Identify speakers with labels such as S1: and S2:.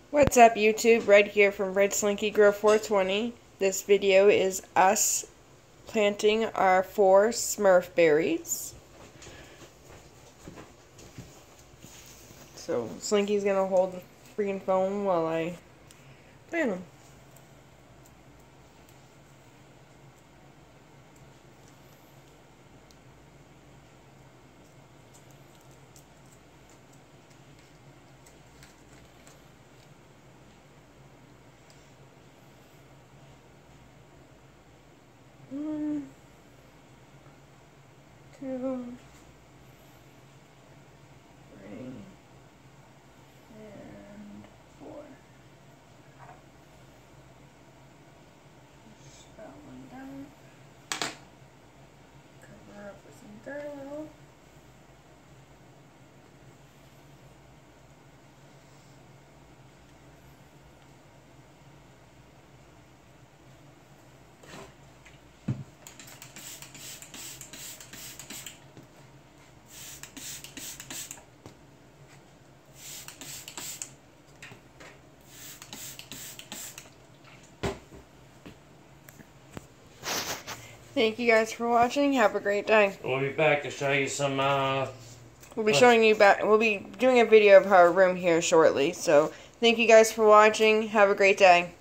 S1: What's up, YouTube? Red here from Red Slinky Grow 420. This video is us planting our 4 Smurfberries. So Slinky's gonna hold the freaking phone while I plant them. One, 2, 3, and 4. Push that one down. Cover up with some dirt a little. Thank you guys for watching. Have a great day.
S2: We'll be back to show you some,
S1: We'll be showing you back. We'll be doing a video of our room here shortly. So, thank you guys for watching. Have a great day.